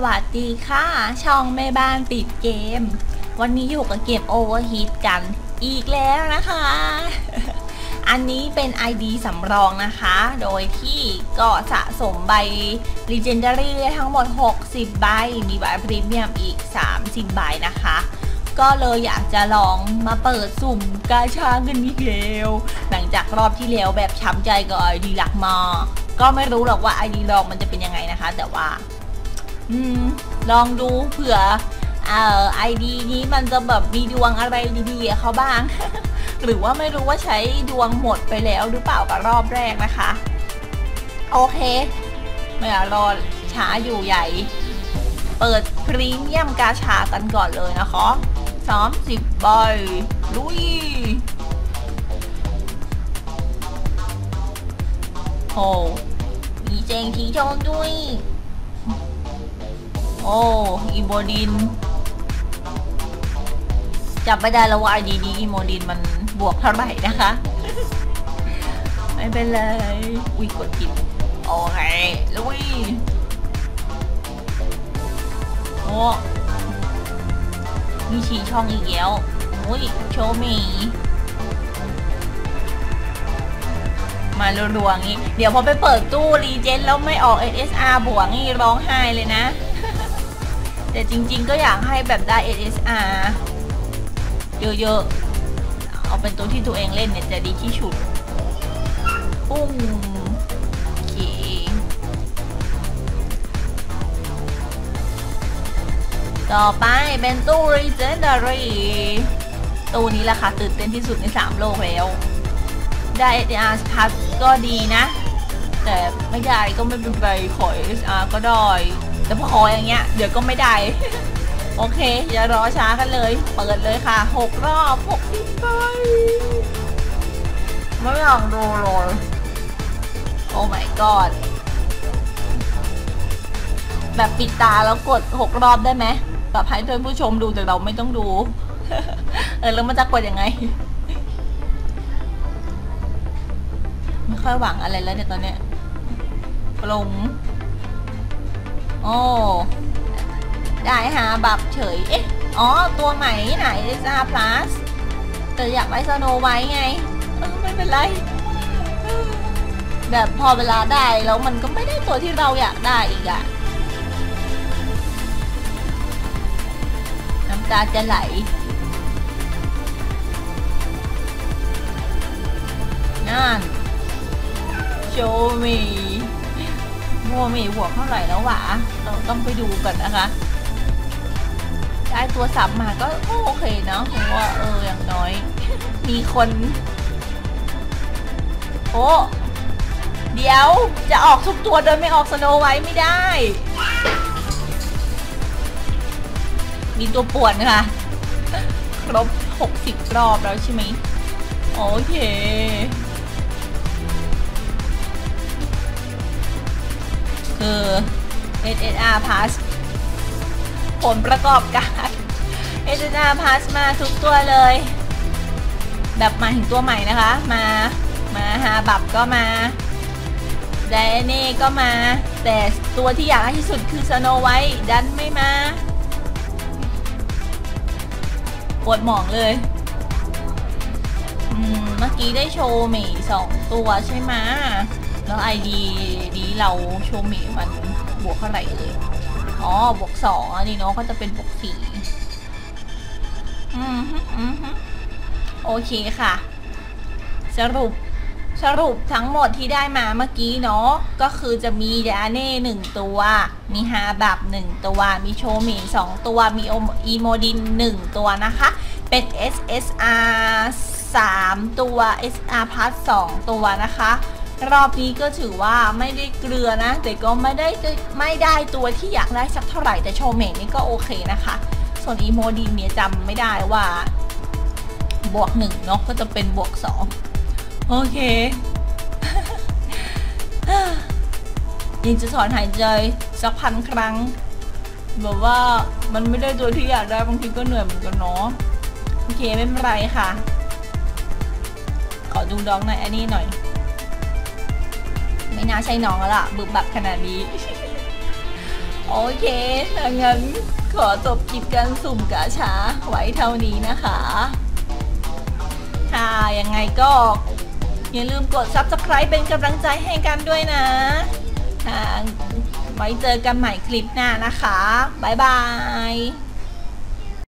วัสดีค่ะช่องแม่บ้านติดเกมวันนี้อยู่กับเกม Overheat กันอีกแล้วนะคะ อันนี้เป็น ID สำรองนะคะโดยที่ก็สะสมใบ Legendary ได้ทั้งหมด60ใบมีใบพรีเมียมอีก30ใบนะคะก็เลยอยากจะลองมาเปิดสุ่มกาชากันอีกแล้วหลังจากรอบที่แล้วแบบช้ำใจกับ ID หลักมาก็ไม่รู้หรอกว่า ID รองมันจะเป็นยังไงนะคะแต่ว่าลองดูเผื่อID นี้มันจะแบบมีดวงอะไรดีๆเขาบ้าง หรือว่าไม่รู้ว่าใช้ดวงหมดไปแล้วหรือเปล่ากับรอบแรกนะคะโอเคไม่อยากรอช้าอยู่ใหญ่เปิดพรีเมียมกาชากันก่อนเลยนะคะ30ใบลุยโอ้มีเจงทีชงด้วยโอ้อีโมดินจับไม่ได้แล้วว่าดีอีโมดินมันบวกเท่าไหร่นะคะ ไม่เป็นไรอุ้ยกดผิดโอเคลุยโอ้มีชี้ช่องอีกแล้วอุ้ยโชว์มีมารัวๆงี้เดี๋ยวพอไปเปิดตู้รีเจนแล้วไม่ออก SSR บวกนี่ร้องไห้เลยนะ แต่จริงๆก็อยากให้แบบได้ SSR เยอะๆเอาเป็นตัวที่ตัวเองเล่นเนี่ยจะดีที่สุดปุ้งโอเคต่อไปเป็นตู้ Legendary ตู้นี้แหละค่ะตื่นเต้นที่สุดใน3โลกแล้วได้ SSR พัดก็ดีนะแต่ไม่ได้ก็ไม่เป็นไรขอ SSR ก็ได้แต่พอขออย่างเงี้ยเดี๋ยวก็ไม่ได้ โอเคอย่ารอช้ากันเลยเปิดเลยค่ะ6รอบ60ใบไม่อยากดูเลยโอ้ my god แบบปิดตาแล้วกด6รอบได้ไหมแบบให้ท่านผู้ชมดูแต่เราไม่ต้องดู แล้วมันจะกดยังไง ไม่ค่อยหวังอะไรแล้วเนี่ยตอนเนี้ยลงโอ้ได้หาบับเฉยเอ๊ะอ๋อตัวใหม่ไหนซ่าพลัสแต่อยากได้สโนไว้ไงไม่เป็นไรแบบพอเวลาได้แล้วมันก็ไม่ได้ตัวที่เราอยากได้อีกอะน้ำตาจะไหลนั่นโชว์มีมัวมีหัวเท่าไหร่แล้ววะเราต้องไปดูกันนะคะได้ตัวสับมาก็โอเคเนาะเพราะว่าอย่างน้อยมีคนโอ้เดี๋ยวจะออกทุกตัวโดยไม่ออกสโนไวท์ไม่ได้มีตัวป่วนค่ะครบ60รอบแล้วใช่ไหมโอเคคือ SSR Pass ผลประกอบการ SSR Pass มาทุกตัวเลยแบบมาถึงตัวใหม่นะคะมาหาบับก็มาไดอานี่ก็มาแต่ตัวที่อยากให้ที่สุดคือสโนไวท์ดันไม่มาปวดหมองเลยเมื่อกี้ได้โชว์หมี2ตัวใช่ไหมแล้ว ID นี้เราโชว์หมีมันบวกเท่าไหร่เลยอ๋อบวก2อันนี้เนาะก็จะเป็นบวก4โอเคค่ะสรุปทั้งหมดที่ได้มาเมื่อกี้เนาะก็คือจะมีดาเน่1ตัวมีฮาบับ1ตัวมีโชมิ2ตัวมีอีโมดิน1ตัวนะคะเป็น SSR 3ตัว SSR Plus 2ตัวนะคะรอบนี้ก็ถือว่าไม่ได้เกลือนะแต่ก็ไม่ได้ตัวที่อยากได้สักเท่าไหร่แต่โชเมกนี่ก็โอเคนะคะส่วนอีโมดินเนี่ยจำไม่ได้ว่าบวก1เนาะก็จะเป็นบวก2โอเค ยังจะถอนหายใจสัก1,000 ครั้งแบบว่ามันไม่ได้ตัวที่อยากได้บางทีก็เหนื่อยเหมือนกันเนาะโอเคไม่เป็นไรค่ะขอดูน้องในอันนี้หน่อยไม่น่าใช่น้องแล้วล่ะบึ้บแบบขนาดนี้โอเคถ้างั้นขอจบคลิปการสุ่มกาชาไว้เท่านี้นะคะค่ะยังไงก็อย่าลืมกด Subscribe เป็นกำลังใจให้กันด้วยนะไว้เจอกันใหม่คลิปหน้านะคะบ๊ายบาย